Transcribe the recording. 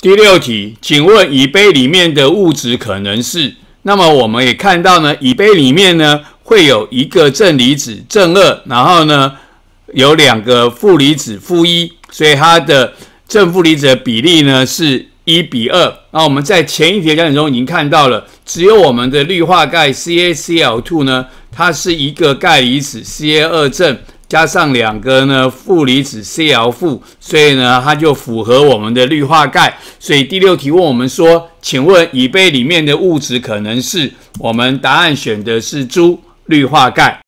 第六题，请问乙杯里面的物质可能是？那么我们也看到呢，乙杯里面呢会有一个正离子正2，然后呢有2个负离子负1，所以它的正负离子的比例呢是1:2。那我们在前一题的讲解中已经看到了，只有我们的氯化钙 CaCl2 呢，它是一个钙离子 Ca2 正。加上2个呢负离子 Cl 负，所以呢它就符合我们的氯化钙。所以第六题问我们说，请问乙杯里面的物质可能是？我们答案选的是猪，氯化钙。